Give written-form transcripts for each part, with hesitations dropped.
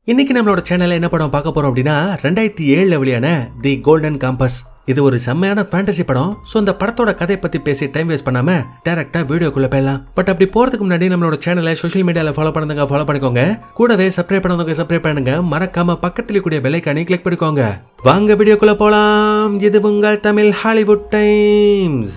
இன்னைக்கு நம்மளோட சேனல்ல என்ன படம் பார்க்க போறோம் அப்படின்னா 2007 வெளியான தி கோல்டன் காம்பஸ். இது ஒரு செம்மையான ஃபேண்டசி படம். சோ இந்த படத்தோட கதை பத்தி பேசி டைம் வேஸ்ட் பண்ணாம டைரக்டா வீடியோக்குள்ள போயிடலாம். பட் அப்படி போறதுக்கு முன்னாடி நம்மளோட சேனலை சோஷியல் மீடியால ஃபாலோ பண்ணுங்க, ஃபாலோ பண்ணிக்கோங்க. கூடவே சப்ஸ்கிரைப் பண்ணவங்க சப்ஸ்கிரைப் பண்ணுங்க. மறக்காம பக்கத்துல கூடிய பெல் ஐகானை கிளிக் பண்ணிக்கோங்க. வாங்க வீடியோக்குள்ள போலாம். இது உங்கள் தமிழ் ஹாலிவுட் டைம்ஸ்.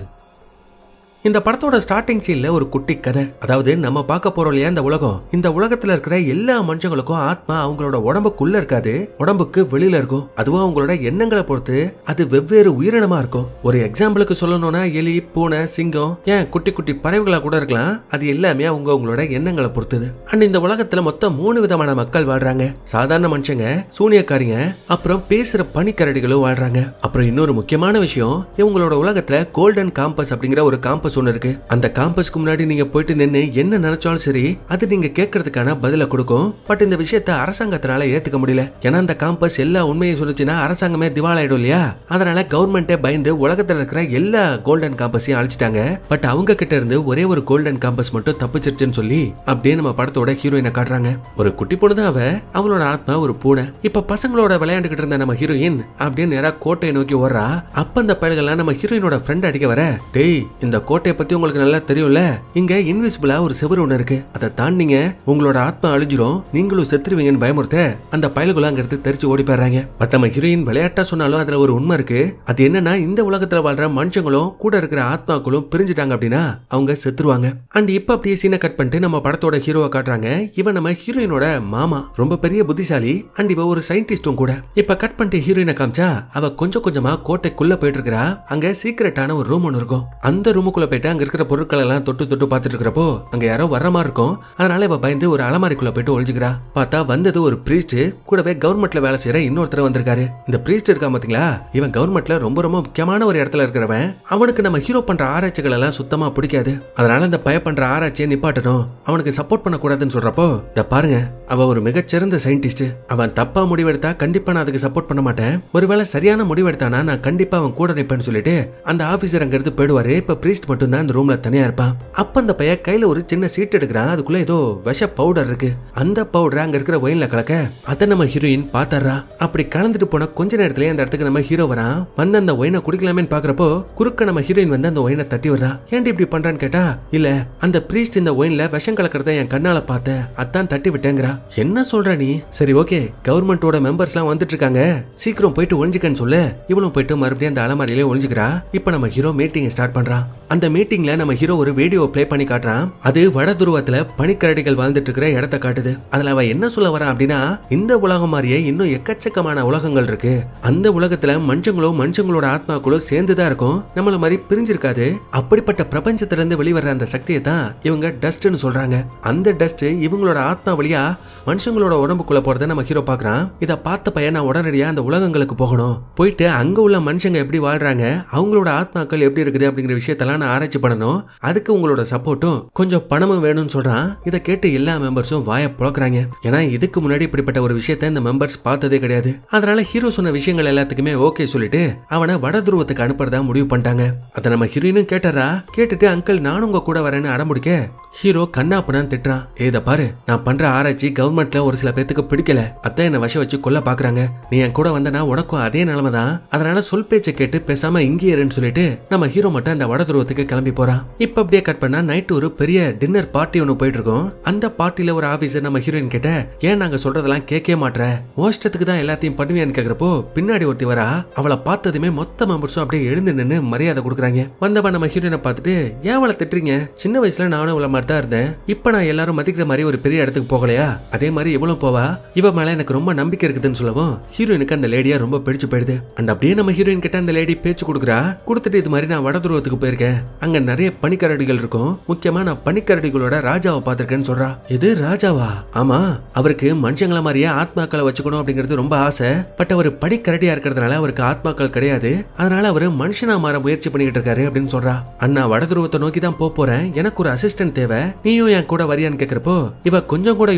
இந்த படத்தோட ஸ்டார்டிங் சீன்ல ஒரு குட்டி கதை. அதாவது நம்ம பார்க்க போறோம் இல்லையா இந்த உலகம். இந்த உலகத்துல இருக்கிற எல்லா மனுஷங்களுக்கும் ஆத்மா அவங்களோட உடம்புக்குள்ள இருக்காது, உடம்புக்கு வெளியில இருக்கும். அதுவும் அவங்களோட எண்ணங்களை பொறுத்து அது வெவ்வேறு உயிரினமா இருக்கும். ஒரு எக்ஸாம்பிளுக்கு சொல்லணும்னா எலி, பூனை, சிங்கம், ஏன் குட்டி குட்டி பறவைகளா கூட இருக்கலாம். அது எல்லாமே அவங்களோட எண்ணங்களை பொறுத்தது. அண்ட் இந்த உலகத்துல மொத்தம் 3 விதமான மக்கள் வாழ்றாங்க. சாதாரண மனுஷங்க, சூனியக்காரிங்க, அப்புறம் பேசுற பனிக்கரடிகளும் வாழ்றாங்க. அப்புறம் இன்னொரு முக்கியமான விஷயம், இவங்களோட உலகத்துல கோல்டன் காம்பஸ் அப்படிங்கிற ஒரு காம்பஸ் ஒன்னு இருக்கு. அந்த காம்பஸ்க்கு முன்னாடி நீங்க போயிட்டு நின்னு என்ன நினைச்சாலும் சரி, அது நீங்க கேட்கறதுக்கான பதில கொடுக்கும். பட் இந்த விஷயத்தை அரசாங்கத்தினால ஏத்துக்க முடியல. ஏன்னா அந்த காம்பஸ் எல்லா உண்மையும் சொல்லுச்சுன்னா அரசாங்கமே திவாலாயிடும் இல்லையா. அதனால கவர்மெண்டே பயந்து உலகத்துல இருக்கிற எல்லா கோல்டன் காம்பஸையும் அழிச்சிட்டாங்க. பட் அவங்க கிட்ட இருந்து ஒரே ஒரு கோல்டன் காம்பஸ் மட்டும் தப்பிச்சிருச்சுன்னு சொல்லி அப்படியே நம்ம படத்தோட ஹீரோயினை காட்டுறாங்க. ஒரு குட்டி பொண்ணு தான் அவளோட ஆத்மா ஒரு பூனை. இப்ப பசங்களோட விளையாண்டுகிட்டு இருந்த நம்ம ஹீரோயின் அப்படியே நேரா கோட்டையை நோக்கி ஓடுறா. அப்ப அந்த பயல்கள்லாம் நம்ம ஹீரோயினோட ஃப்ரெண்ட் அடிக்க வர, டேய் இந்த கோட்டையை பத்தி உங்களுக்கு நல்லா தெரியும்ல, இங்க இன்விசிபிளா ஒரு செவரு ஒண்ணு இருக்கு, அதை தாண்டிங்க உங்களோட ஆத்மா அழிஞ்சிரும், நீங்களும் செத்துருவீங்கன்னு பயமுறுத்த அந்த பயல்களும் அங்க இருந்து தெரிச்சு ஓடி போயிடுறாங்க. பட் நம்ம ஹீரோயின் விளையாட்டா சொன்னாலும் அதுல ஒரு உண்மை இருக்கு. அது என்னன்னா இந்த உலகத்துல வாழ்ற மனுஷங்களும் கூட இருக்கிற ஆத்மாக்களும் பிரிஞ்சுட்டாங்க அப்படின்னா அவங்க செத்துருவாங்க. அண்ட் இப்ப அப்படியே சீனை கட் பண்ணிட்டு நம்ம படத்தோட ஹீரோவை காட்டுறாங்க. இவன் நம்ம ஹீரோயினோட மாமா, ரொம்ப பெரிய புத்திசாலி. அண்ட் இவ ஒரு சயின்டிஸ்டும் கூட. இப்ப கட் பண்ணிட்டு ஹீரோயினை காமிச்சா அவ கொஞ்சம் கொஞ்சமா கோட்டைக்குள்ள போயிட்டு இருக்கா. அங்க சீக்கிரட்டான ஒரு ரூம் ஒன்னு இருக்கும். அந்த ரூமுக்குள்ள போயிட்டு அங்க இருக்கிற பொருட்கள் எல்லாம் தொட்டு தொட்டு பாத்துட்டு இருக்கிறப்போ அங்க யாரோ வர்ற மாதிரி இருக்கும். அதனால இவ பயந்து ஒரு அலமாரிக்குள்ள போயிட்டு ஒளிஞ்சுக்கிறா. பார்த்தா வந்தது ஒரு பிரீஸ்ட், கூடவே கவர்மெண்ட்ல வேலை செய்யற இன்னொருத்தர் வந்திருக்காரு. இந்த பிரீஸ்ட் இருக்கா பாத்தீங்களா, இவன் கவர்மெண்ட்ல ரொம்ப ரொம்ப முக்கியமான ஒரு இடத்துல இருக்கிறவன். அவனுக்கு நம்ம ஹீரோ பண்ற ஆராய்ச்சிகள் எல்லாம் சுத்தமா பிடிக்காது. அதனால இந்த பய பண்ற ஆராய்ச்சியை நிப்பாட்டணும், அவனுக்கு சப்போர்ட் பண்ண கூடாதுன்னு சொல்றப்போ, இத பாருங்க அவ ஒரு மிகச்சிறந்த சயின்டிஸ்ட், அவன் தப்பா முடிவெடுத்தா கண்டிப்பா நான் அதுக்கு சப்போர்ட் பண்ண மாட்டேன், ஒருவேளை சரியான முடிவெடுத்தானா நான் கண்டிப்பா அவன் கூட நிப்பேன்னு சொல்லிட்டு அந்த ஆபீசர் அங்க இருந்து போயிடுவாரு. இப்ப பிரீஸ்ட் மட்டும் தான் அந்த ரூம்ல தனியா இருப்பான். அப்ப அந்த பைய கையில ஒரு சின்ன சீட் எடுக்கிறான். அதுக்குள்ள ஏதோ விஷ பவுடர் இருக்கு. அந்த பவுடர் அங்க இருக்கிற ஒயின்ல கலக்க அத நம்ம ஹீரோயின் பாத்தறா. அப்படி கலந்துட்டு போன கொஞ்ச நேரத்திலே அந்த இடத்துக்கு நம்ம ஹீரோ வரான். வந்து அந்த ஒயினை குடிக்கலாமேன்னு பாக்குறப்போ குறுக்க நம்ம ஹீரோயின் வந்து அந்த ஒயினை தட்டி வர்றா. ஏன்டி இப்படி பண்றான்னு கேட்டா, இல்ல அந்த பிரீஸ்ட் இந்த ஒயின்ல விஷம் கலக்கிறத என் கண்ணால பார்த்தேன், அதான் தட்டி விட்டேங்கிறா. என்ன சொல்ற நீ? சரி ஓகே, கவர்மெண்டோட மெம்பர்ஸ் எல்லாம் வந்துட்டு இருக்காங்க, சீக்கிரம் போயிட்டு ஒளிஞ்சுக்கன்னு சொல்ல இவளும் போயிட்டு மறுபடியும் அந்த அலமாரியிலே ஒளிஞ்சுக்கிறா. இப்ப நம்ம ஹீரோ மீட்டிங் ஸ்டார்ட் பண்றான். அந்த மீட்டிங்ல நம்ம ஹீரோ ஒரு வீடியோ ப்ளே பண்ணி காட்டுறான். அது வட துருவத்துல பனிக்கரடிகள் வாழ்ந்துட்டு இருக்கிற இடத்தை காட்டுது. அதுல அவன் என்ன சொல்ல வரான் அப்படின்னா, இந்த உலகம் மாதிரியே இன்னும் எக்கச்சக்கமான உலகங்கள் இருக்கு. அந்த உலகத்துல மனுஷங்களும் மனுஷங்களோட ஆத்மாக்களும் சேர்ந்துதான் இருக்கும், நம்மள மாதிரி பிரிஞ்சிருக்காது. அப்படிப்பட்ட பிரபஞ்சத்துல இருந்து வெளிவர அந்த சக்தியை தான் இவங்க டஸ்ட்னு சொல்றாங்க. அந்த டஸ்ட் இவங்களோட ஆத்மா வழியா மனுஷங்களோட உடம்புக்குள்ள போறத நம்ம ஹீரோ பாக்குறான். இத பார்த்த பையன் நான் உடனடியா அந்த உலகங்களுக்கு போகணும், போயிட்டு அங்க உள்ள மனுஷங்க எப்படி வாழ்றாங்க, அவங்களோட ஆத்மாக்கள் எப்படி இருக்குது அப்படிங்கிற விஷயத்தெல்லாம் நான் ஆராய்ச்சி பண்ணணும், அதுக்கு உங்களோட சப்போர்ட்டும் கொஞ்சம் பணமும் வேணும்னு சொல்றான். இதை கேட்டு எல்லா மெம்பர்ஸும் வாயை புழக்கிறாங்க. ஏன்னா இதுக்கு முன்னாடி இப்படிப்பட்ட ஒரு விஷயத்த இந்த மெம்பர்ஸ் பார்த்ததே கிடையாது. அதனால ஹீரோ சொன்ன விஷயங்கள் எல்லாத்துக்குமே ஓகே சொல்லிட்டு அவனை வட துருவத்துக்கு அனுப்புறதா முடிவு பண்ணிட்டாங்க. அதை நம்ம ஹீரோயினும் கேட்டறா. கேட்டுட்டு அங்கிள் நானும் உங்க கூட வரேன்னு அடம்பிடிக்க ஹீரோ கண்ணாப்பனான்னு திட்டுறான். ஏத பாரு, நான் பண்ற ஆராய்ச்சி கவர்மெண்ட்ல ஒரு சில பேத்துக்கு பிடிக்கல, அதான் என்ன வசம் வச்சு கொல்ல பாக்குறாங்க, நீ என் கூட வந்தனா உனக்கும் அதே நிலைமை தான், அதனால சொல் பேச்சை கேட்டு பேசாம இங்கே இருன்னு சொல்லிட்டு நம்ம ஹீரோ மட்டும் அந்த வட துருவத்துக்கு கிளம்பி போறான். இப்ப அப்படியே கட் பண்ணா நைட் ஒரு பெரிய டின்னர் பார்ட்டி ஒன்னு போயிட்டு இருக்கோம். அந்த பார்ட்டில ஒரு ஆபீசர் நம்ம ஹீரோயின் கிட்ட, ஏன் நாங்க சொல்றதெல்லாம் கேட்கவே மாட்டற, ஓஷ்டத்துக்கு தான் எல்லாத்தையும் பண்ணுவியான்னு கேக்குறப்போ பின்னாடி ஒருத்தி வரா. அவளை பார்த்ததுமே மொத்த மெம்பர்ஸும் அப்படியே எழுந்து நின்னு மரியாதை கொடுக்குறாங்க. வந்தவன் நம்ம ஹீரோயினை பார்த்துட்டு, ஏன் அவளை திட்டுறீங்க, சின்ன வயசுல நானும் இவ்வளவு மாதிரி தான் இருந்தேன், இப்ப நான் எல்லாரும் மதிக்கிற மாதிரி ஒரு பெரிய இடத்துக்கு போகலையா, அதே மாதிரி இவ்வளவு போவா, இவ மேல எனக்கு ரொம்ப நம்பிக்கை இருக்குதுன்னு சொல்லவும் ஹீரோயினுக்கு அந்த லேடியா ரொம்ப பிடிச்சு போயிடுது. அண்ட் அப்படியே நம்ம ஹீரோயின் கிட்ட அந்த லேடி பேச்சு கொடுக்குறா. கொடுத்துட்டு இது மாதிரி நான் வட துருவத்துக்கு போயிருக்கேன், அங்க நிறைய பனிக்கரடிகள் இருக்கும், முக்கியமா நான் பனிக்கரடிகளோட ராஜாவை பார்த்திருக்கேன்னு சொல்றா. இது ராஜாவா? ஆமா, அவருக்கு மனுஷங்கள மாதிரியே ஆத்மாக்களை வச்சுக்கணும் அப்படிங்கிறது ரொம்ப ஆசை. பட் அவர் பனிக்கரடியா இருக்கிறதுனால அவருக்கு ஆத்மாக்கள் கிடையாது, அதனால அவரு மனுஷனா மாற முயற்சி பண்ணிக்கிட்டு இருக்காரு அப்படின்னு சொல்றா. அண்ணா வட துருவத்தை நோக்கி தான் போறேன், எனக்கு ஒரு அசிஸ்டன்ட் தேவை, நீயும் என் கூட வரியான்னு கேக்குறப்போ இவ கொஞ்சம் கூட யோசிக்காம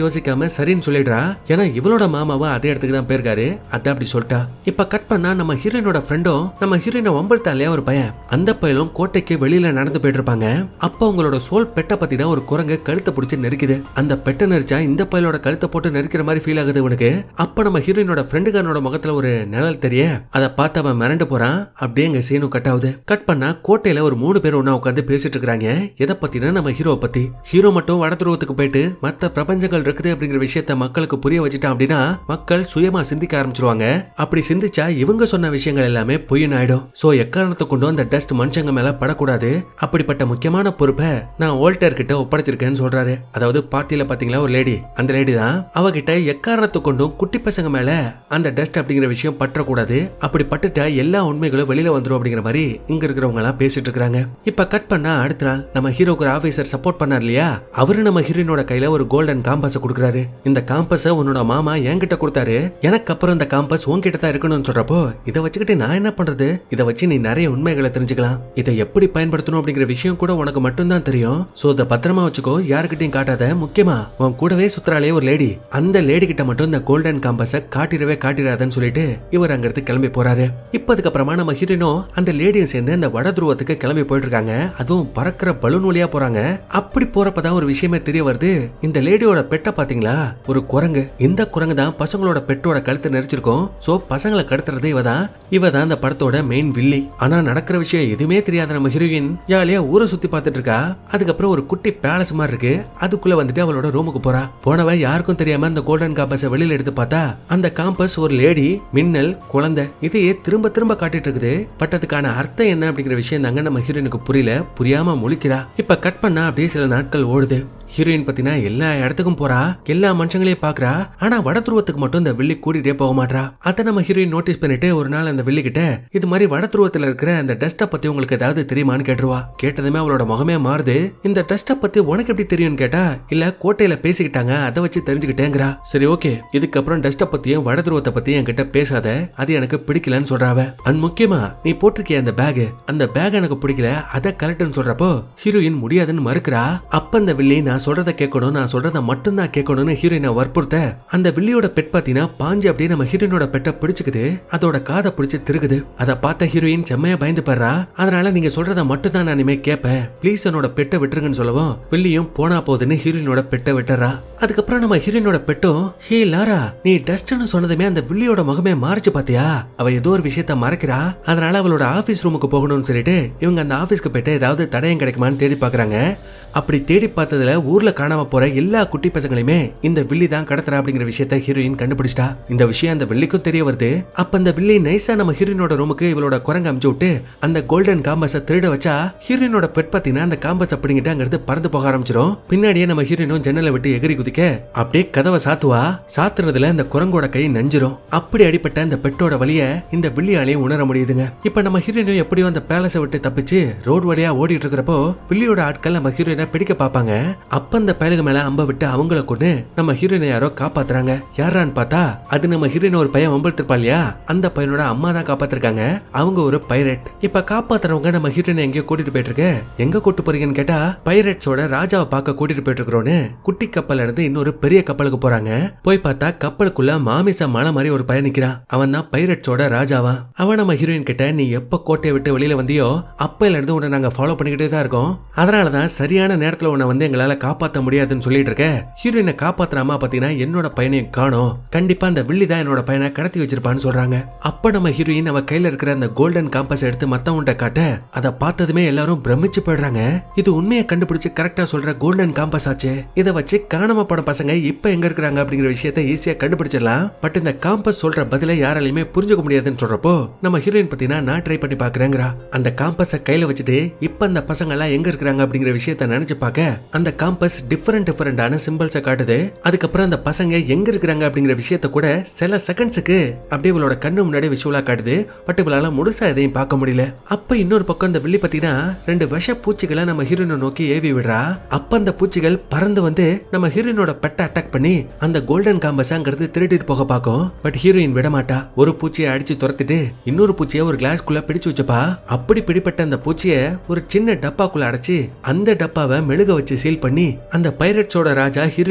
சரின்னு சொல்லிடுறா. ஏன்னா இவளோட மாமாவும் அதே இடத்துக்கு தான் போயிருக்காரு. அதான் அப்படி சொல்லிட்டா. இப்ப கட் பண்ணா நம்ம ஹீரோயினோட ஃப்ரெண்டும் நம்ம ஹீரோயினை வம்பல்தாலையா ஒரு பையன், அந்த பையலும் கோட்டைக்கு வெளியில நடந்து போயிட்டு இருப்பாங்க. அப்ப அவங்களோட சோல் பெட்டை பத்தினா ஒரு குரங்கு கழுத்தை பிடிச்சி நெருக்குது. அந்த பெட்டை நெரிச்சா இந்த பையலோட கழுத்தை போட்டு நெருக்கிற மாதிரி ஃபீல் ஆகுது இவனுக்கு. அப்ப நம்ம ஹீரோயினோட ஃப்ரெண்டுக்காரனோட முகத்துல ஒரு நிழல் தெரிய அதை பார்த்து அவன் மிரண்டு போறான். அப்படியே எங்க சீனும் கட் ஆகுது. கட் பண்ணா கோட்டையில ஒரு 3 பேர் ஒண்ணா உட்காந்து பேசிட்டு இருக்காங்க. எதை பத்தினா நம்ம ஹீரோ பத்தி. ஹீரோ மட்டும் வடதுருவத்துக்கு போயிட்டு மத்த பிரபஞ்சங்கள் இருக்குது அப்படிங்கிற விஷயத்த மக்களுக்கு புரிய வச்சுட்டான் அப்படின்னா மக்கள் சுயமா சிந்திக்க ஆரம்பிச்சிருவாங்க. அப்படி சிந்திச்சா இவங்க சொன்ன விஷயங்கள் எல்லாமே பொய்ன்னு ஆயிடும். சோ எக்காரணத்தை கொண்டு அந்த டஸ்ட் மனுஷங்க மேல படக்கூடாது. அப்படிப்பட்ட முக்கியமான பொறுப்பை நான் ஓல்டர் கிட்ட ஒப்படைச்சிருக்கேன்னு சொல்றாரு. அதாவது பார்ட்டியில பாத்தீங்களா ஒரு லேடி, அந்த லேடி தான். அவகிட்ட எக்காரணத்தை கொண்டும் குட்டி பசங்க மேல அந்த டஸ்ட் அப்படிங்கிற விஷயம் பற்றக்கூடாது. அப்படி பட்டுட்டா எல்லா உண்மைகளும் வெளியில வந்துரும் அப்படிங்கிற மாதிரி இங்க இருக்கிறவங்க எல்லாம் பேசிட்டு இருக்காங்க. இப்ப கட் பண்ணா அடுத்த நாள் நம்ம ஹீரோக்கு ஒரு ஆபீசர் சப்போர்ட் பண்ணார் இல்லையா, அவரு நம்ம ஹீரோயினோட கையில ஒரு கோல்டன் காம்பஸ் கொடுக்குறாரு. இந்த காம்பஸ உன்னோட மாமா என்கிட்ட கொடுத்தாரு, எனக்கு அப்புறம் இந்த காம்பஸ் உன்கிட்ட தான் இருக்கணும்னு சொல்றப்போ இதை வச்சுக்கிட்டு நான் என்ன பண்றது, இதை வச்சு நீ நிறைய உண்மைகளை தெரிஞ்சுக்கலாம், இதை எப்படி பயன்படுத்தணும் அப்படிங்கிற விஷயம் கூட உனக்கு மட்டும்தான் தெரியும். சோ இதை பத்திரமா வச்சுக்கோ, யாருக்கிட்டையும் காட்டாத. முக்கியமா உன் கூடவே சுத்துறாளே ஒரு லேடி, அந்த லேடி கிட்ட மட்டும் இந்த கோல்டன் காம்பஸ காட்டிடாதன்னு சொல்லிட்டு இவர் அங்க இருந்து கிளம்பி போறாரு. இப்ப அதுக்கப்புறமா நம்ம ஹீரோயினோ அந்த லேடியும் சேர்ந்து அந்த வட துருவத்துக்கு கிளம்பி போயிட்டு இருக்காங்க. அதுவும் பறக்கிற பலூன் வழியா போறாங்க. அப்படி போறப்பதான் ஒரு விஷயமே தெரிய வருது. இந்த லேடியோட பெட்டை பாத்தீங்களா, ஒரு குரங்கு. இந்த குரங்கு தான் பசங்களோட பெட்டோட கழுத்தை நெரிச்சிருக்கும். சோ பசங்களை கடத்துறது இவதான் அந்த படத்தோட மெயின் வில்லி. ஆனா நடக்கிற விஷயம் எதுவுமே தெரியாத நம்ம ஹீரோயின் ஜாலியா ஊரை சுத்தி பார்த்துட்டு இருக்கா. அதுக்கப்புறம் ஒரு குட்டி பேலஸ் மாதிரி இருக்கு, அதுக்குள்ள வந்துட்டு அவளோட ரூமுக்கு போறா. போனவ யாருக்கும் தெரியாம அந்த கோல்டன் காம்பஸ வெளியில எடுத்து பார்த்தா அந்த காம்பஸ் ஒரு லேடி, மின்னல், குழந்தை இதையே திரும்ப திரும்ப காட்டிட்டு இருக்குது. பட் அதுக்கான அர்த்தம் என்ன அப்படிங்கிற விஷயம் தாங்க நம்ம ஹீரோயினுக்கு புரியல. புரியாம முழிக்கிறா. இப்ப கட் பண்ணா அப்படியே சில நாட்கள் ஓடுது. ஹீரோயின் பத்தினா எல்லா இடத்துக்கும் போறா, எல்லா மனுஷங்களையும் பாக்குறா. ஆனா வடதுருவத்துக்கு மட்டும் இந்த வில்லி கூட்டிட்டே போக மாட்டா. அத நம்ம ஹீரோயின் நோட்டீஸ் பண்ணிட்டு ஒரு நாள் அந்த வில்லி கிட்ட இது மாதிரி வடதுருவத்துல இருக்கிற அந்த டஸ்ட பத்தி உங்களுக்கு ஏதாவது தெரியுமான்னு கேட்டுருவா. கேட்டதுமே அவளோட முகமே மாறுது. இந்த டஸ்ட பத்தி உனக்கு எப்படி தெரியும்னு கேட்டா, இல்ல கோட்டையில பேசிக்கிட்டாங்க அதை வச்சு தெரிஞ்சுக்கிட்டேங்கிறா. சரி ஓகே, இதுக்கப்புறம் டஸ்ட பத்தியும் வடதுருவத்தை பத்தியும் என்கிட்ட பேசாத, அது எனக்கு பிடிக்கலன்னு சொல்றாவ. அண்ட் முக்கியமா நீ போட்டிருக்கிய அந்த பேக் எனக்கு பிடிக்கல, அதை கலெக்ட்னு சொல்றப்போ ஹீரோயின் முடியாதுன்னு மறுக்கிறா. அப்ப அந்த வில்லி நான் சொல்றத கேட்கணும், நான் சொல்றத மட்டும்தான் கேட்கணும்னு ஹீரோயினை வற்புறுத்த அந்த வில்லியோட பெட் பாத்தீங்கன்னா பாஞ்சு அப்படியே நம்ம ஹீரோயினோட பெட்டை பிடிச்சுக்குது. அதோட காதை பிடிச்சு திருகுது. அதை பார்த்த ஹீரோயின் செம்மையா பயந்து படுறா. அதனால நீங்க சொல்றத மட்டும் தான் நான் இனிமே கேட்பேன், ப்ளீஸ் என்னோட பெட்டை விட்டுருங்கன்னு சொல்லவும் வில்லியும் போனா போகுதுன்னு ஹீரோயினோட பெட்டை விட்டுறா. அதுக்கப்புறம் நம்ம ஹீரோயினோட பெட்டும், ஹே லாரா நீ டஸ்ட்னு சொன்னதுமே அந்த வில்லியோட முகமே மாறிச்சு பாத்தியா, அவ ஏதோ ஒரு விஷயத்த மறைக்கிறா. அதனால அவளோட ஆபீஸ் ரூமுக்கு போகணும்னு சொல்லிட்டு இவங்க அந்த ஆபீஸ்க்கு போயிட்டு ஏதாவது தடயம் கிடைக்குமான்னு தேடி பாக்குறாங்க. அப்படி தேடி பார்த்ததுல ஊர்ல காணாம போற எல்லா குட்டி பசங்களையுமே இந்த வில்லி தான் கடத்துறா அப்படிங்கிற விஷயத்த ஹீரோயின் கண்டுபிடிச்சிட்டா. இந்த விஷயம் அந்த வில்லிக்கும் தெரிய வருது. அப்ப அந்த வில்லி நைஸா நம்ம ஹீரோயினோட ரூமுக்கு இவளோட குரங்கு அமுச்சு விட்டு அந்த கோல்டன் காம்பஸ திருட வச்சா ஹீரோயினோட பெட் பாத்தீங்கன்னா அந்த காம்பஸ் அப்படிங்கிட்டு அங்கிருந்து பறந்து போக ஆரம்பிச்சிடும். பின்னாடியே நம்ம ஹீரோயினும் ஜன்னலை விட்டு எகிரி குதிக்க அப்படியே கதவை சாத்துவா. சாத்துறதுல அந்த குரங்கோட கை நஞ்சிரும். அப்படி அடிப்பட்ட அந்த பெட்டோட வழிய இந்த வில்லியாலையும் உணர முடியுதுங்க. இப்ப நம்ம ஹீரோயினும் எப்படியோ அந்த பேலஸை விட்டு தப்பிச்சு ரோடு வழியா ஓடிட்டு இருக்கிறப்போ வில்லியோட ஆட்கள் நம்ம ஹீரோயின் பிடிக்க பாப்பாங்க. அப்ப அந்த பயலுக்கு மேல அம்ப விட்டு அவங்கள கொண்டு நம்ம ஹீரோயினை யாரோ காப்பாத்துறாங்க. யாரான்னு பார்த்தா அது நம்ம ஹீரோயின் ஒரு பையன் வம்பிருப்பா இல்லையா, அந்த பையனோட அம்மா தான் காப்பாத்திருக்காங்க. அவங்க ஒரு பைரட். இப்ப காப்பாத்துறவங்க நம்ம ஹீரோயினை எங்கேயோ கூட்டிட்டு போயிட்டு இருக்க. எங்க கூட்டு போறீங்கன்னு கேட்டா பைரட்ஸோட ராஜாவை பார்க்க கூட்டிட்டு போயிட்டு இருக்கிறோன்னு குட்டி கப்பல் இருந்து இன்னொரு பெரிய கப்பலுக்கு போறாங்க. போய் பார்த்தா கப்பலுக்குள்ள மாமிச மலை மாதிரி ஒரு பையன் நிக்கிறான். அவன் தான் பைரட்ஸோட ராஜாவா. அவன் நம்ம ஹீரோயின் கிட்ட நீ எப்ப கோட்டையை விட்டு வெளியில வந்தியோ அப்பையில இருந்து உன்னை நாங்க ஃபாலோ பண்ணிக்கிட்டே தான் இருக்கோம், அதனாலதான் சரியான நேரத்துல உன்னை வந்து எங்களால காப்பாற்ற முடியாதுன்னு சொல்லிட்டு இருக்க. ஹீரோயினை காப்பாத்துறாமா பாத்தீங்கன்னா என்னோட பையனையும் காணோம், கண்டிப்பா அந்த வில்லி தான் என்னோட பையனை கடத்தி வச்சிருப்பான்னு சொல்றாங்க. அப்ப நம்ம ஹீரோயின் அவ கையில இருக்கிற அந்த கோல்டன் காம்பஸ் எடுத்து மத்தவன்கிட்ட காட்ட அதை பார்த்ததுமே எல்லாரும் பிரமிச்சு போயிடுறாங்க. இது உண்மையை கண்டுபிடிச்சு கரெக்டா சொல்ற கோல்டன் காம்பஸ் ஆச்சு. இதை வச்சு காணாம போன பசங்க இப்ப எங்க இருக்கிறாங்க அப்படிங்கிற விஷயத்தை ஈஸியா கண்டுபிடிச்சிடலாம். பட் இந்த காம்பஸ் சொல்ற பதில யாராலையுமே புரிஞ்சுக்க முடியாதுன்னு சொல்றப்போ நம்ம ஹீரோயின் பாத்தீங்கன்னா நான் ட்ரை பண்ணி பாக்குறேங்கிறா. அந்த காம்பஸ கையில வச்சுட்டு இப்ப அந்த பசங்க எல்லாம் எங்க இருக்கிறாங்க அப்படிங்கிற விஷயத்த நினைச்சு பார்க்க அந்த காம்பஸ் டிஃபரெண்டான சிம்பிள்ஸை காட்டுது. அதுக்கப்புறம் அந்த பசங்க எங்க இருக்கிறாங்க அப்படிங்கிற விஷயத்த கூட சில செகண்ட்ஸுக்கு அப்படியே இவளோட கண்ணு முன்னாடி விஷுவலா காட்டுது. பட் இவளால முழுசா எதையும் பார்க்க முடியல. அப்ப இன்னொரு பக்கம் இந்த வில்லி பத்தினா 2 விஷ பூச்சிகளை நம்ம ஹீரோயினை நோக்கி ஏவி விடுறா. அப்ப அந்த பூச்சிகள் பறந்து வந்து நம்ம ஹீரோயினோட பெட்டை அட்டாக் பண்ணி அந்த கோல்டன் காம்பஸ் அங்கிறது திருடிட்டு போக பார்க்கும். பட் ஹீரோயின் விட மாட்டா. ஒரு பூச்சியை அடிச்சு துரத்திட்டு இன்னொரு பூச்சியை ஒரு கிளாஸ்க்குள்ள பிடிச்சு வச்சப்பா. அப்படி பிடிப்பட்ட அந்த பூச்சியை ஒரு சின்ன டப்பாக்குள்ள அடைச்சு அந்த டப்பாவை மெழுக வச்சு சீல் பண்ணி அந்த பைரட்ஸோட ராஜா ஹீரோயினோட கையில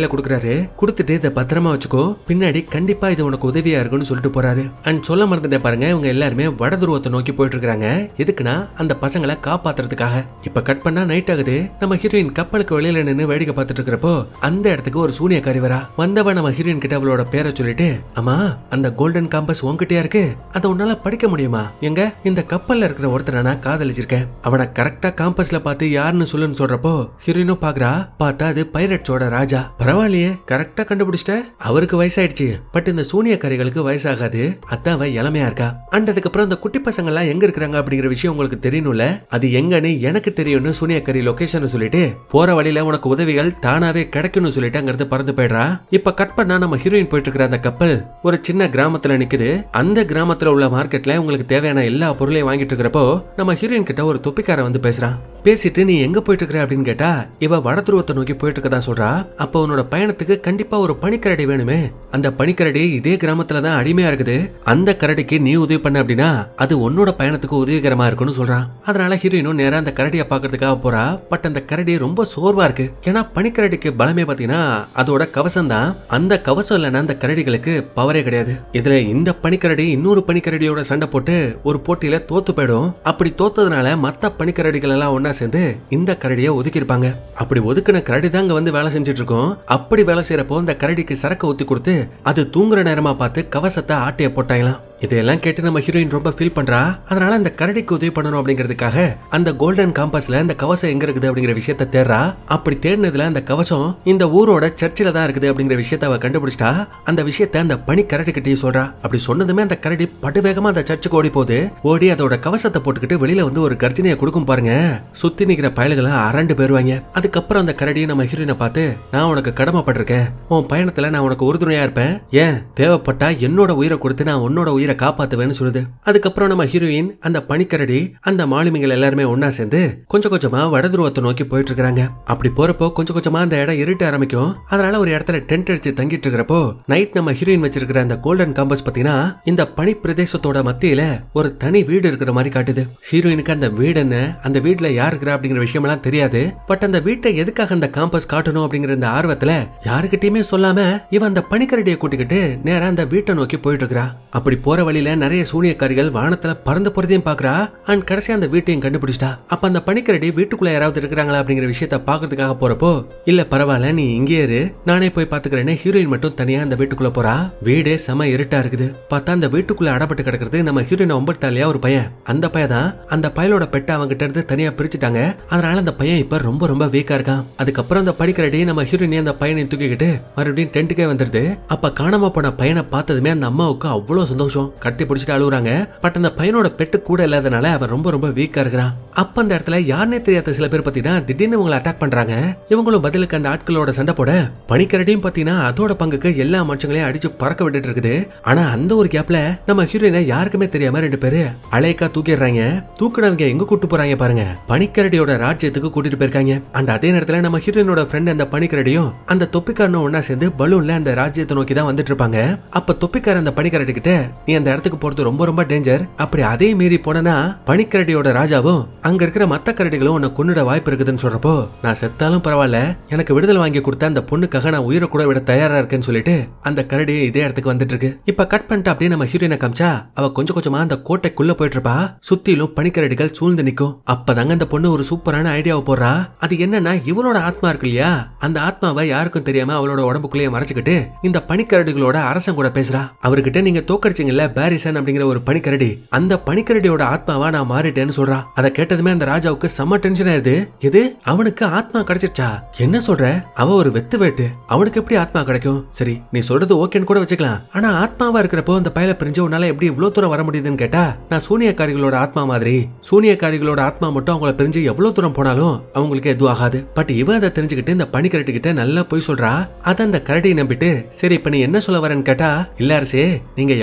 குடுக்குறாரு. குடுத்துட்டு இதை பத்திரமா வச்சுக்கோ, பின்னாடி கண்டிப்பா இது உனக்கு உதவியா இருக்குன்னு சொல்லிட்டு போறாரு. அண்ட் சொல்ல மறந்துட்டே பாருங்க, இவங்க எல்லாருமே வட துருவத்தை நோக்கி போயிட்டு இருக்காங்க. எதுக்குன்னா அந்த பசங்களை காப்பாத்துறதுக்காக. இப்ப கட் பண்ணா நைட் ஆகுது. நம்ம ஹீரோயின் கப்பலுக்கு வெளியில நின்னு வேடிக்கை பார்த்துட்டு இருக்கிறப்போ அந்த இடத்துக்கு ஒரு சூனியக்காரி வரா. வந்தவ நம்ம ஹீரோயின் கிட்ட அவளோட பேரை சொல்லிட்டு, அம்மா அந்த கோல்டன் காம்பஸ் உன்கிட்டயா இருக்கு, அதை உன்னால படிக்க முடியுமா? எங்க இந்த கப்பல்ல இருக்கிற ஒருத்தரை நான் காதலிச்சிருக்கேன், அவனை கரெக்டா காம்பஸ்ல பார்த்து யாருன்னு சொல்லுன்னு சொல்றப்போ ஹீரோயினும் பாக்குறா. பார்த்தா அது பைரட்ஸோட ராஜா. பரவாயில்லையே, கரெக்டா கண்டுபிடிச்சிட்ட. அவருக்கு வயசாயிடுச்சு, பட் இந்த சூனியக்காரிகளுக்கு வயசாகாது, அதான் அவ இளமையா இருக்கா. அண்ட் அதுக்கப்புறம் அந்த குட்டி பசங்க எல்லாம் எங்க இருக்கிறாங்க அப்படிங்கிற விஷயம் உங்களுக்கு தெரியணும்ல, அது எங்கன்னு எனக்கு தெரியும்னு சூனியக்காரி லொகேஷன் சொல்லிட்டு போற வழியில உனக்கு உதவிகள் தானாவே கிடைக்கும்னு சொல்லிட்டு அங்கிருந்து பறந்து போயிடுறா. இப்ப கட் பண்ணா நம்ம ஹீரோயின் போயிட்டு இருக்கிற அந்த கப்பல் ஒரு சின்ன கிராமத்துல நிக்குது. அந்த கிராமத்துல உள்ள மார்க்கெட்ல உங்களுக்கு தேவையான எல்லா பொருளையும் வாங்கிட்டு இருக்கிறப்போ நம்ம ஹீரோயின் கிட்ட ஒரு தொப்பிக்கார வந்து பேசுறான். பேசிட்டு நீ எங்க போயிட்டு இருக்கிற அப்படின்னு கேட்டா இவ வடதுருவத்தை நோக்கி போயிட்டு இருக்கதா சொல்றா. அப்ப உன்னோட பயணத்துக்கு கண்டிப்பா ஒரு பனிக்கரடி வேணுமே, அந்த பனிக்கரடி இதே கிராமத்துலதான் அடிமையா இருக்குது, அந்த கரடிக்கு நீ உதவி பண்ண அப்படின்னா அது உன்னோட பயணத்துக்கு உதவிகரமா இருக்குன்னு சொல்றான். அதனால ஹீரோயினும் நேரா அந்த கரடியை பாக்குறதுக்காக போறா. பட் அந்த கரடி ரொம்ப சோர்வா இருக்கு. ஏன்னா பனிக்கரடிக்கு பலமே பாத்தீங்கன்னா அதோட கவசம் தான். அந்த கவசம் இல்லைன்னா அந்த கரடிகளுக்கு பவரே கிடையாது. இதுல இந்த பனிக்கரடி இன்னொரு பனிக்கரடியோட சண்டை போட்டு ஒரு போட்டியில தோத்து போயிடும். அப்படி தோத்ததுனால மத்த பனிக்கரடிகள் எல்லாம் ஒன்னா சேர்ந்து இந்த கரடியை ஒதுக்கி இருப்பாங்க. அப்படி ஒதுக்கின கரடி தாங்க வந்து வேலை செஞ்சுட்டு இருக்கோம். அப்படி வேலை செய்யறப்போ இந்த கரடிக்கு சரக்கு ஊத்தி கொடுத்து அது தூங்குற நேரமா பார்த்து கவசத்தை ஆட்டைய போட்டாங்களாம். இதெல்லாம் கேட்டு நம்ம ஹீரோயின் ரொம்ப ஃபீல் பண்றா. அதனால அந்த கரடிக்கு உதவி பண்ணணும் அப்படிங்கிறதுக்காக அந்த கோல்டன் காம்பஸ்ல அந்த கவசம் எங்க இருக்குது அப்படிங்கிற விஷயத்த தேடுறா. அப்படி தேடினதுல அந்த கவசம் இந்த ஊரோட சர்ச்சில தான் இருக்குது அப்படிங்கிற விஷயத்த அவ கண்டுபிடிச்சிட்டா. அந்த விஷயத்த அந்த பனி கரடி கிட்டயும் சொல்றா. அப்படி சொன்னதுமே அந்த கரடி படுவேகமா அந்த சர்ச்சுக்கு ஓடி போகுது. ஓடி அதோட கவசத்தை போட்டுக்கிட்டு வெளியில வந்து ஒரு கர்ஜனையை கொடுக்கும் பாருங்க. சுத்தி நிக்கிற பயல்களை அரண்டு போயிருவாங்க. அதுக்கப்புறம் அந்த கரடி நம்ம ஹீரோயினை பார்த்து, நான் உனக்கு கடமைப்பட்டிருக்கேன், உன் பயணத்துல நான் உனக்கு உறுதுணையா இருப்பேன், ஏன் தேவைப்பட்டா என்னோட உயிரை கொடுத்து நான் உன்னோட உயிரை காப்பாத்துவேன்னு சொல்லுது. அதுக்கப்புறம் நம்ம ஹீரோயின் அந்த பனிக்கரடி அந்த மாலுமிகள் எல்லாருமே ஒன்னா சேர்ந்து கொஞ்சம் கொஞ்சமா வடதுருவத்தை நோக்கி போயிட்டு இருக்காங்க. அப்படி போறப்போ கொஞ்சம் கொஞ்சமா அந்த இடம் இருட்ட ஆரம்பிக்கும். அதனால ஒரு இடத்துல டென்ட் அடிச்சு தங்கிட்டு இருக்கிறப்போ நைட் நம்ம ஹீரோயின் வச்சிருக்கிற அந்த கோல்டன் காம்பஸ் பாத்தீங்கன்னா இந்த பனி பிரதேசத்தோட மத்தியில ஒரு தனி வீடு இருக்கிற மாதிரி காட்டுது. ஹீரோயினுக்கு அந்த வீடு என்ன, அந்த வீட்டுல யார் இருக்கிறா அப்படிங்கிற விஷயம் எல்லாம் தெரியாது. பட் அந்த வீட்டை எதுக்காக அந்த காம்பஸ் காட்டணும் அப்படிங்கிற இந்த ஆர்வத்துல யாருக்கிட்டயுமே சொல்லாம இவன் அந்த பனிக்கரடியை கூட்டிக்கிட்டு நேரா அந்த வீட்டை நோக்கி போயிட்டு இருக்கா. அப்படி போற வழியில நிறைய சூனியக்காரிகள் வானத்துல பறந்து போறதையும் பாக்குறா. அண்ட் கடைசியா அந்த வீட்டையும் கண்டுபிடிச்சிட்டா. அப்ப அந்த பனிக்கரடி வீட்டுக்குள்ள யாராவது இருக்கிறாங்களா அப்படிங்கிற விஷயத்த பாக்குறதுக்காக போறப்போ, இல்ல பரவாயில்ல நீ இங்கே இரு, நானே போய் பாத்துக்கிறேன்னு ஹீரோயின் மட்டும் தனியா அந்த வீட்டுக்குள்ள போறா. வீடே செம இருட்டா இருக்குது. பார்த்தா அந்த வீட்டுக்குள்ள அடப்பட்டு கிடக்கிறது நம்ம ஹீரோயின் ஒம்பட்டாலியா ஒரு பையன். அந்த பையன் தான் அந்த பயலோட பெட்டை அவங்கிட்ட இருந்து தனியா பிரிச்சுட்டாங்க. அதனால அந்த பையன் இப்ப ரொம்ப ரொம்ப வீக்கா இருக்கான். அதுக்கப்புறம் அந்த பனிக்கரடி நம்ம ஹீரோயின் அந்த பையனை தூக்கிக்கிட்டு மறுபடியும் டென்ட்டுக்கே வந்துருது. அப்ப காணாம போன பையனை பார்த்ததுமே அந்த அம்மாவுக்கு அவ்வளவு சந்தோஷம், கட்டி பிடிச்சிட்டு அழுகுறாங்க. பட் அந்த பையனோட பெட்டு கூட இல்லாதனால அவன் ரொம்ப ரொம்ப வீக்கா இருக்கிறான். அப்ப அந்த இடத்துல யாருனே தெரியாத சில பேர் பாத்தீங்கன்னா திடீர்னு இவங்களை அட்டாக் பண்றாங்க. இவங்களும் பதிலுக்கு அந்த ஆட்களோட சண்டை போட பனிக்கரடியும் பாத்தீங்கன்னா அதோட பங்குக்கு எல்லா மனுஷங்களையும் அடிச்சு பறக்க விட்டுட்டு இருக்குது. ஆனா அந்த ஒரு கேப்ல நம்ம ஹீரோயினை யாருக்குமே தெரியாம ரெண்டு பேரு அலைக்கா தூக்கிடுறாங்க. தூக்குனவங்க எங்க கூட்டு போறாங்க பாருங்க, பனிக்கரடியோட ராஜ்யத்துக்கு கூட்டிட்டு போயிருக்காங்க. அண்ட் அதே நேரத்துல நம்ம ஹீரோயினோட ஃப்ரெண்ட் அந்த பனிக்கரடியும் அந்த தொப்பிக்காரனும் ஒன்னா சேர்ந்து பலூன்ல அந்த ராஜ்யத்தை நோக்கி தான் வந்துட்டு இருப்பாங்க. அப்ப தொப்பிக்கார அந்த பனிக்கரடி கிட்ட, நீ அந்த இடத்துக்கு போறது ரொம்ப ரொம்ப டேஞ்சர், அப்படி அதே மீறி போனா பனிக்கரடியோட ராஜாவும் அங்க இருக்கிற மத்த கரடிகளும் உன்னை கொன்னுட வாய்ப்பு இருக்குதுன்னு சொல்றப்போ, நான் செத்தாலும் பரவாயில்ல, எனக்கு விடுதலை வாங்கி கொடுத்த அந்த பொண்ணுக்காக நான் உயிரை கூட விட தயாரா இருக்கேன்னு சொல்லிட்டு அந்த கரடி இதே இடத்துக்கு வந்துட்டு இருக்கு. இப்ப கட் பண்ணிட்டு அப்படியே நம்ம ஹீரோயினை காமிச்சா அவ கொஞ்சம் கொஞ்சமா அந்த கோட்டைக்குள்ள போயிட்டு இருப்பா. சுத்திலும் பனிக்கரடிகள் சூழ்ந்து நிக்கும். அப்பதாங்க அந்த பொண்ணு ஒரு சூப்பரான ஐடியாவை போடுறா. அது என்னன்னா, இவளோட ஆத்மா இருக்கு இல்லையா, அந்த ஆத்மாவை யாருக்கும் தெரியாம அவளோட உடம்புக்குள்ளேயே மறைச்சுக்கிட்டு இந்த பனிக்கரடிகளோட அரசன் கூட பேசுறா. அவர்கிட்ட நீங்க தோக்கடிச்சீங்கல்ல பாரிசன் அப்படிங்கிற ஒரு பனிக்கரடி, அந்த பனிக்கரடியோட ஆத்மாவா நான் மாறிட்டேன்னு சொல்றா. அதை கேட்டதுமே அந்த ராஜாவுக்கு செம்ம டென்ஷன் ஆயிருது. இது அவனுக்கு ஆத்மா கிடைச்சிருச்சா, என்ன சொல்ற, அவ ஒரு வெத்து வேட்டு, அவனுக்கு எப்படி ஆத்மா கிடைக்கும்? சரி நீ சொல்றது ஓகேன்னு கூட வச்சுக்கலாம், ஆனா ஆத்மாவா இருக்கிறப்போ அந்த பயல பிரிஞ்சு உன்னால எப்படி இவ்வளவு தூரம் வர முடியுதுன்னு கேட்டா, நான் சூனியக்காரிகளோட ஆத்மா மாதிரி, சூனியக்காரிகளோட ஆத்மா மட்டும் அவங்கள பிரிஞ்சு எவ்வளவு தூரம் போனாலும் அவங்களுக்கு எதுவும் ஆகாது. பட் இவ அதை தெரிஞ்சுக்கிட்டு இந்த பனிக்கரடி கிட்ட நல்லா போய் சொல்றா. அத அந்த கரடி நம்பிட்டு, சரி இப்ப நீ என்ன சொல்ல வரேன்னு கேட்டா, இல்ல அரசே நீங்க எவ்வளவு புத்திசாலி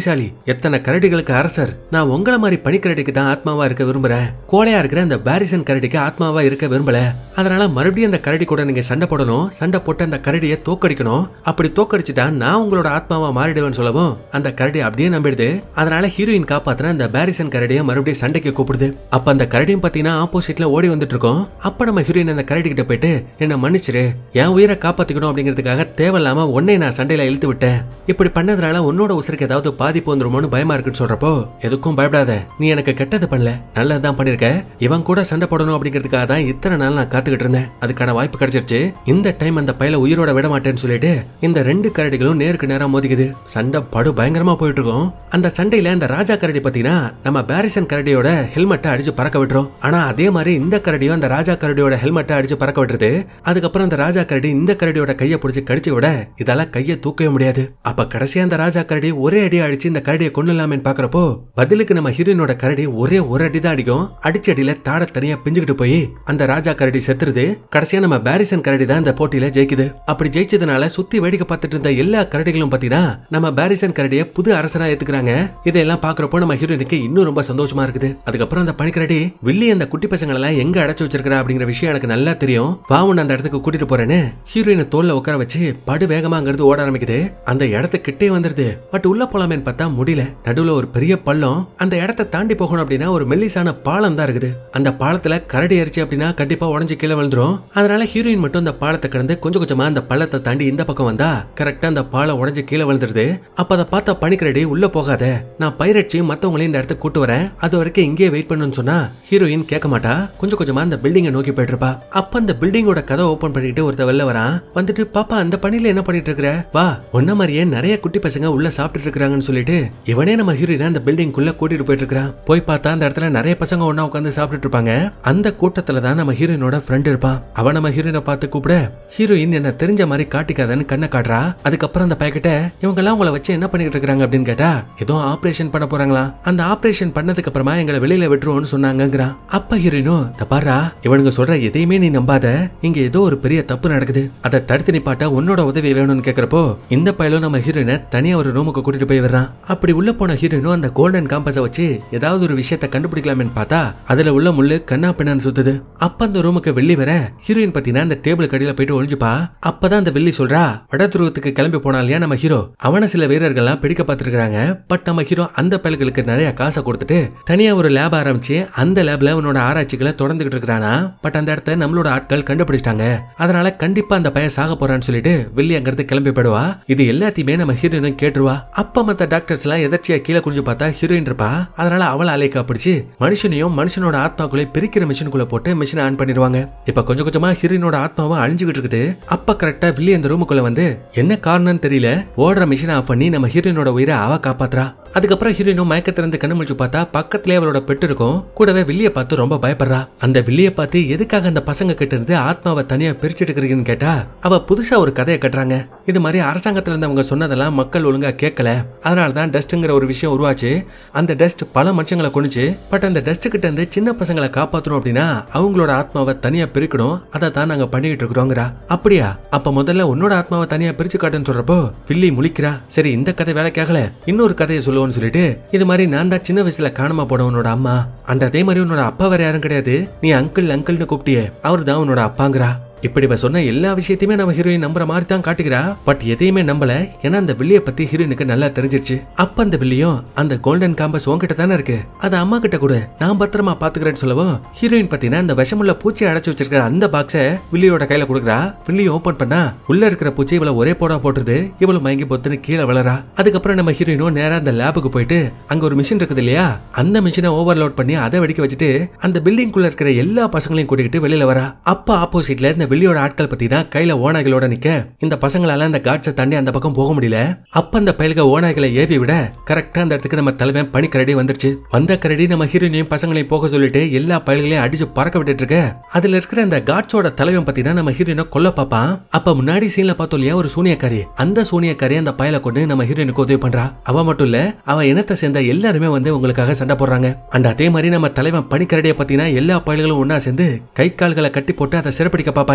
புத்திசாலி, எத்தனை கரடிகளுக்கு அரசர். நான் உங்கள மாதிரி பனிக்கரடிக்கு தான் ஆத்மாவா இருக்க விரும்புறேன். கோழையா இருக்கிற அந்த பாரிசன் கரடிக்கு ஆத்மாவா இருக்க விரும்பல. அதனால மறுபடியும் அந்த கரடி கூட நீங்க சண்டை போடணும். சண்டை போட்டு அந்த கரடியை தோக்கடிக்கணும். அப்படி தோக்கடிச்சுட்டா நான் உங்களோட ஆத்மாவா மாறிடுவேன்னு சொல்லவும் அந்த கரடி அப்படியே நம்பிடுது. அதனால ஹீரோயின் காப்பாத்துற அந்த பாரிசன் கரடியை மறுபடியும் சண்டைக்கு கூப்பிடுது. அப்ப அந்த கரடியும் பாத்தீங்கன்னா ஆப்போசிட்ல ஓடி வந்துட்டு இருக்கோம். அப்ப நம்ம ஹீரோயின் அந்த கரடி கிட்ட போயிட்டு, என்ன மன்னிச்சிரு, என் உயிரை காப்பாத்திக்கணும் அப்படிங்கிறதுக்காக தேவையில்லாம உன்னை நான் சண்டையில இழுத்து விட்டேன். இப்படி பண்ணதுனால உன்னோட உசுருக்கு ஏதாவது பாதிப்பு வந்துருமோன்னு பயமா இருக்குன்னு சொல்றப்போ, எதுக்கும் பயப்படாத, நீ எனக்கு கெட்டது பண்ணல, நல்லதுதான் பண்ணிருக்க. இவன் கூட சண்டை போடணும் அப்படிங்கிறதுக்காக தான் இத்தனை நாள் நான் காத்துக்கிட்டு இருந்தேன். அதுக்கான வாய்ப்பு கிடைச்சிருச்சு. இந்த டைம் அந்த பையல உயிரோட விட மாட்டேன்னு சொல்லிட்டு இந்த ரெண்டு கரடிகளும் நேருக்கு நேரா மோதிக்குது. சண்டை படு பயங்கரமா போயிட்டு இருக்கும். அந்த சண்டையில இந்த ராஜா கரடி பாத்தீங்கன்னா நம்ம பாரிசன் கரடியோட ஹெல்மெட்டை அடிச்சு பறக்க விட்டுரும். ஆனா அதே மாதிரி இந்த கரடியும் அந்த ராஜா கரடியோட ஹெல்மெட்டை அடிச்சு பறக்க விட்டுருது. அதுக்கப்புறம் அந்த ராஜா கரடி இந்த கரடியோட கையை பிடிச்சு கடிச்சு விட இதால கையை தூக்கவே முடியாது. அப்ப கடைசியா அந்த ராஜா கரடி ஒரே அடி அடிச்சு இந்த கரடியை கொண்டுலாமேன்னு பாக்குறப்போ பதிலுக்கு நம்ம ஹீரோயினோட கரடி ஒரே ஒரு அடி தான் அடிக்கும். அடிச்சடியில தாட தனியா பிஞ்சுக்கிட்டு போய் அந்த ராஜா கரடி செத்துருது. கடைசியா நம்ம பாரிசன் கரடி தான் இந்த போட்டியில ஜெயிக்குது. அப்படி ஜெயிச்சதுனால சுத்தி வேடிக்கை பார்த்துட்டு இருந்த எல்லா கரடிகளும் பாத்தீங்கன்னா நம்ம பாரிசன் கரடியை புது அரசனா ஏத்துக்கிறாங்க. இதெல்லாம் பாக்குறப்போ நம்ம ஹீரோயினுக்கு இன்னும் ரொம்ப சந்தோஷமா இருக்குது. அதுக்கப்புறம் அந்த பனிக்கரடி வில்லி அந்த குட்டி பசங்களை எல்லாம் எங்க அடைச்சு வச்சிருக்கா அப்படிங்கிற விஷயம் எனக்கு நல்லா தெரியும், வாவுன்னு அந்த இடத்துக்கு கூட்டிட்டு போறேன்னு ஹீரோயினை தோல்ல உட்கார வச்சு படு வேகமா அங்கிருந்து ஓட ஆரம்பிக்குது. அந்த இடத்துக்கு கிட்டே வந்துருது. பட் உள்ள போலாமேன்னு பார்த்தா முடியல. நடுவுல ஒரு பெரிய பள்ளம். அந்த இடத்தை தாண்டி போகணும் அப்படின்னா ஒரு மெல்லிசான பாலம் தான் இருக்குது. அந்த பாலத்துல கரடி அரிச்சு அப்படின்னா கண்டிப்பா உடஞ்சு கீழே விழுந்துரும். அதனால ஹீரோயின் மட்டும் அந்த பாலத்தை கடந்து கொஞ்சம் கொஞ்சமா அந்த பள்ளத்தை தாண்டி இந்த பக்கம் வந்தா கரெக்டா அந்த பாலம் உடஞ்சு கீழே விழுந்துருது. அப்ப அதை பார்த்த பனிக்கரடி, உள்ள போகாத, நான் பைரட்சி மத்தவங்களையும் இந்த இடத்துக்கு கூட்டு வரேன், அது வரைக்கும் இங்கே வெயிட் பண்ணுன்னு சொன்னா ஹீரோயின் கேட்க மாட்டா. கொஞ்சம் கொஞ்சமா அந்த பில்டிங்கை நோக்கி போயிட்டு இருப்பா. அப்ப அந்த பில்டிங்கோட கதை ஓபன் பண்ணிட்டு ஒருத்த வெளில வரான். வந்துட்டு, பாப்பா அந்த பணியில என்ன பண்ணிட்டு இருக்கிற, வா, ஒன்ன மாதிரியே நிறைய குட்டி பசங்க உள்ள சாப்பிட்டு இருக்காங்கன்னு சொல்லிட்டு இவனே நம்ம ஹீரோயினை அந்த பில்டிங் குள்ள கூட்டிட்டு போயிட்டு இருக்கான். போய் பார்த்தா அந்த இடத்துல நிறைய பசங்க ஒன்னா உட்காந்து சாப்பிட்டு இருப்பாங்க. அந்த கூட்டத்துல தான் நம்ம ஹீரோயினோட ஃப்ரெண்ட் இருப்பான். அவன் நம்ம ஹீரோயினை பார்த்து கூப்பிட ஹீரோயின் என்ன தெரிஞ்ச மாதிரி காட்டிக்காதன்னு கண்ணை காட்டுறா. அதுக்கப்புறம் அந்த பையன்கிட்ட, இவங்க எல்லாம் உங்களை வச்சு என்ன பண்ணிட்டு இருக்காங்க அப்படின்னு கேட்டா, ஏதோ ஆபரேஷன் பண்ண போறாங்களா, அந்த ஆபரேஷன் பண்ணதுக்கு அப்புறமா எங்களை வெளியில விட்டுருவோம்னு சொன்னாங்கிறான். அப்ப ஹீரோயினும், பாரா, இவனுங்க சொல்ற எதையுமே நீ நம்பாத, இங்க ஏதோ ஒரு பெரிய தப்பு நடக்குது, அதை தடுத்து நிப்பாட்ட உன்னோட உதவி வேணும்னு கேக்குறப்போ இந்த பையலும் நம்ம ஹீரோயினை தனியா ஒரு ரூமுக்கு கூட்டிட்டு போய் வர்றான். அப்படி உள்ள போன ஹீரோயினும் அந்த கோல்டன் காம்பஸை வச்சு ஏதாவது ஒரு விஷயத்தை கண்டுபிடிக்கலாமே பார்த்தா அதுல உள்ள முள்ளு கண்ணா பின்னான்னு சுத்துது. அப்ப அந்த ரூமுக்கு வெள்ளி வர ஹீரோயின் பாத்தீங்கன்னா அந்த டேபிள் கடியில போயிட்டு ஒளிஞ்சுப்பா. அப்பதான் அந்த வெள்ளி சொல்றா, வட துருவத்துக்கு கிளம்பி போனாலியா நம்ம ஹீரோ, அவன சில வீரர்கள்லாம் பிடிக்க பார்த்துருக்காங்க. பட் நம்ம ஹீரோ அந்த பயல்களுக்கு நிறைய காசை கொடுத்துட்டு தனியா ஒரு லேப் ஆரம்பிச்சு அந்த லேப்ல அவனோட ஆராய்ச்சிகளை தொடர்ந்துகிட்டு இருக்கானா. பட் அந்த இடத்த நம்மளோட ஆட்கள் கண்டுபிடிச்சிட்டாங்க. அதனால கண்டிப்பா அந்த பையன் சாக போறான்னு சொல்லிட்டு வெள்ளி அங்கிருந்து கிளம்பி போயிடுவா. இது எல்லாத்தையுமே நம்ம ஹீரோயினும் கேட்டுருவா. அப்ப மத்த டாக்டர்ஸ் எல்லாம் எதர்ச்சியா கீழே குடிஞ்சு பார்த்தா ஹீரோயின் இருப்பா. அதனால அவளை அலைக்கா பிடிச்சு மனுஷனையும் மனுஷனோட ஆத்மாக்குள்ளே பிரிக்கிற மிஷினுக்குள்ள போட்டு மிஷினை ஆன் பண்ணிடுவாங்க. இப்ப கொஞ்சம் கொஞ்சமா ஹீரோயினோட ஆத்மாவை அழிஞ்சுகிட்டு இருக்குது. அப்ப கரெக்டா வில்லி அந்த ரூமுக்குள்ள வந்து என்ன காரணம்னு தெரியல ஓடுற மிஷினை ஆஃப் பண்ணி நம்ம ஹீரோயினோட உயிரை அவ காப்பாத்துறா. அதுக்கப்புறம் ஹீரோயினும் மயக்கத்திலிருந்து கண்ணு முழிச்சு பார்த்தா பக்கத்திலே அவளோட பெட்டு இருக்கும். கூடவே வில்லிய பார்த்து ரொம்ப பயப்படுறா. அந்த வில்லிய பார்த்து எதுக்காக அந்த பசங்க கிட்ட இருந்து ஆத்மாவை தனியா பிரிச்சுட்டு இருக்கிறீங்கன்னு கேட்டா அவ புதுசா ஒரு கதையை கட்டுறாங்க. இது மாதிரி அரசாங்கத்துல இருந்து அவங்க சொன்னதெல்லாம் மக்கள் ஒழுங்கா கேட்கல, அதனாலதான் டஸ்ட்ங்கிற ஒரு விஷயம் உருவாச்சு. அந்த டஸ்ட் பல மனுஷங்களை கொண்டுச்சு. பட் அந்த டஸ்ட் கிட்ட இருந்து சின்ன பசங்களை காப்பாற்றணும் அப்படின்னா அவங்களோட ஆத்மாவை தனியா பிரிக்கணும், அதை தான் நாங்க பண்ணிட்டு இருக்கிறோங்கிறா. அப்படியா, அப்ப முதல்ல உன்னோட ஆத்மாவை தனியா பிரிச்சு காட்டுன்னு சொல்றப்போ வில்லி முழிக்கிறா. சரி, இந்த கதை வேலைக்காகல, இன்னொரு கதையை சொல்லுவோம் சொல்லிட்டு, இது மாதிரி நான் தான் சின்ன வயசுல காணாம போன உன்னோட அம்மா, அண்ட் அதே மாதிரி உன்னோட அப்பா வேற யாரும் கிடையாது, நீ அங்கிள் அங்கிள்னு கூப்பிட்டியே, அவர் தான் உன்னோட அப்பாங்கிறா. இப்படி சொன்ன எல்லா விஷயத்தையுமே நம்ம ஹீரோயின் நம்புற மாதிரி தான் காட்டுகிறா. பட் எதையுமே நம்பல. ஏன்னா அந்த வில்லிய பத்தி ஹீரோயினுக்கு நல்லா தெரிஞ்சிருச்சு. அப்ப அந்த வில்லியும், அந்த கோல்டன் காம்பஸ் உன்கிட்ட தானே இருக்கு, அது அம்மா கிட்ட கூட, நான் பத்திரமா பாத்துக்கிறேன்னு சொல்லவும் ஹீரோயின் பத்தினா அந்த விஷமுள்ள பூச்சி அடைச்சு வச்சிருக்கிற அந்த பாக்ஸ வில்லியோட கையில கொடுக்குறா. வில்லி ஓபன் பண்ணா உள்ள இருக்கிற பூச்சி இவளை ஒரே போடா போட்டுருது. இவளு மயங்கி பொத்துன்னு கீழே விளறா. அதுக்கப்புறம் நம்ம ஹீரோயினும் நேரா அந்த லேபுக்கு போயிட்டு அங்க ஒரு மிஷின் இருக்குது இல்லையா, அந்த மிஷினை ஓவர்லோட் பண்ணி அதை வெடிக்க வச்சுட்டு அந்த பில்டிங் குள்ள இருக்கிற எல்லா பசங்களையும் கூட்டிக்கிட்டு வெளியில வரா. அப்ப ஆப்போசிட்ல இந்த வில்லியோட ஆட்கள் பத்தினா கையில ஓநாய்களோட நிக்க இந்த பசங்களால அந்த காட்சை தாண்டி அந்த பக்கம் போக முடியல. அப்ப அந்த பயல்க ஓநாய்களை ஏவி விட கரெக்டா அந்த இடத்துக்கு நம்ம தலைவன் பனிக்கரடி வந்துருச்சு. வந்த கரடி நம்ம ஹீரோயினையும் பசங்களையும் போக சொல்லிட்டு எல்லா பயல்களையும் அடிச்சு பறக்க விட்டுட்டு இருக்க. அதுல இருக்கிற அந்த காட்சோட தலைவன் பத்தினா நம்ம ஹீரோயினை கொல்ல பாப்பான். அப்ப முன்னாடி சீன்ல பார்த்தோம் இல்லையா ஒரு சூனியக்காரி, அந்த சூனியக்காரி அந்த பயலை கொண்டு நம்ம ஹீரோயினுக்கு உதவி பண்றா. அவ மட்டும் இல்ல, அவ இனத்தை சேர்ந்த எல்லாருமே வந்து உங்களுக்காக சண்டை போடுறாங்க. அண்ட் அதே மாதிரி நம்ம தலைவன் பனிக்கரடியை பத்தினா எல்லா பயல்களும் ஒன்னா சேர்ந்து கை கால்களை கட்டி போட்டு அதை சிறப்பிடிக்க பாப்பாங்க.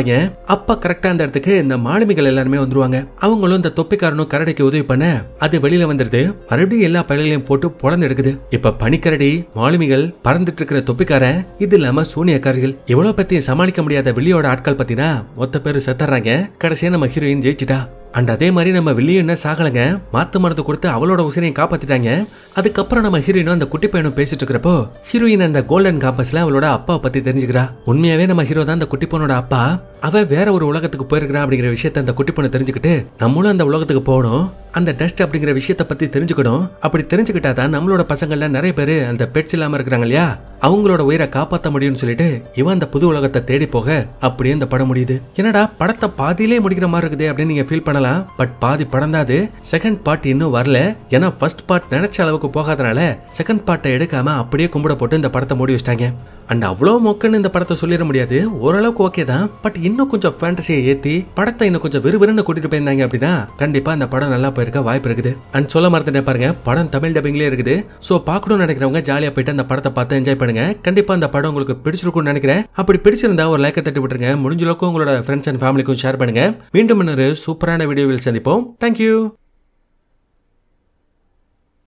இருப்பாங்க. அப்ப கரெக்டா அந்த இடத்துக்கு இந்த மாலுமிகள் எல்லாருமே வந்துருவாங்க. அவங்களும் இந்த தொப்பிக்காரனும் கரடிக்கு உதவி பண்ண அது வெளியில வந்துருது. மறுபடியும் எல்லா பயிர்களையும் போட்டு பொழந்து எடுக்குது. இப்ப பனிக்கரடி, மாலுமிகள், பறந்துட்டு இருக்கிற தொப்பிக்காரன், இது இல்லாம சூனியக்காரர்கள், இவ்வளவு பத்தி சமாளிக்க முடியாத வில்லியோட ஆட்கள் பத்தினா மொத்த பேரு செத்துறாங்க. கடைசியா நம்ம ஹீரோயின் ஜெயிச்சிட்டா. அண்ட் அதே மாதிரி நம்ம வில்லியும் என்ன சாகலங்க, மாத்து மருந்து கொடுத்து அவளோட உசிரையும் காப்பாத்திட்டாங்க. அதுக்கப்புறம் நம்ம ஹீரோயினும் அந்த குட்டி பையனும் பேசிட்டு இருக்கிறப்போ ஹீரோயின் அந்த கோல்டன் காம்பஸ்ல அவளோட அப்பாவை பத்தி தெரிஞ்சுக்கிறா. உண்மையாவே நம்ம ஹீரோ தான் அந்த குட்டி பொண்ணோட அப்பா. அவ வேற ஒரு உலகத்துக்கு போயிருக்கிறா அப்படிங்கிற விஷயத்த அந்த குட்டி பொண்ணு தெரிஞ்சுக்கிட்டு நம்மளும் அந்த உலகத்துக்கு போகணும், அந்த டஸ்ட் அப்படிங்கிற விஷயத்த பத்தி தெரிஞ்சுக்கணும். அப்படி தெரிஞ்சுக்கிட்டாதான் நம்மளோட பசங்கள்ல நிறைய பேரு அந்த பெட்ஸ் இல்லாம இருக்கிறாங்க இல்லையா, அவங்களோட உயிரை காப்பாற்ற முடியும்னு சொல்லிட்டு இவன் அந்த புது உலகத்தை தேடி போக அப்படியே இந்த படம் முடியுது. என்னடா படத்தை பாதியிலே முடிக்கிற மாதிரி இருக்குது அப்படின்னு நீங்க ஃபீல் பண்ணலாம். பட் பாதி படம் தான் அது. செகண்ட் பார்ட் இன்னும் வரல. ஏன்னா ஃபர்ஸ்ட் பார்ட் நினைச்ச அளவுக்கு போகாதனால செகண்ட் பார்ட்டை எடுக்காம அப்படியே கும்பிட போட்டு இந்த படத்தை மூடி வச்சிட்டாங்க. அண்ட் அவ்வளோ மொக்கன்னு இந்த படத்தை சொல்லிட முடியாது, ஓரளவுக்கு ஓகே தான். பட் இன்னும் கொஞ்சம் ஃபேண்டசியை ஏற்றி படத்தை இன்னும் கொஞ்சம் விறுவிறுன்னு கூட்டிட்டு போயிருந்தாங்க அப்படின்னா கண்டிப்பா இந்த படம் நல்லா போயிருக்க வாய்ப்பு இருக்குது. அண்ட் சொல்ல மறந்துட்டேன் பாருங்க, படம் தமிழ் டப்பிங்லேயே இருக்குது. ஸோ பார்க்கணும்னு நினைக்கிறவங்க ஜாலியாக போயிட்டு அந்த படத்தை பார்த்து என்ஜாய் பண்ணுங்க. கண்டிப்பா அந்த படம் உங்களுக்கு பிடிச்சிருக்கும்னு நினைக்கிறேன். அப்படி பிடிச்சிருந்தா ஒரு லைக்கை தட்டி விட்டுருங்க. முடிஞ்ச அளவுக்கு உங்களோட ஃப்ரெண்ட்ஸ் அண்ட் ஃபேமிலிக்கும் ஷேர் பண்ணுங்க. மீண்டும் இன்னொரு சூப்பரான வீடியோவில் சந்திப்போம். தேங்க்யூ.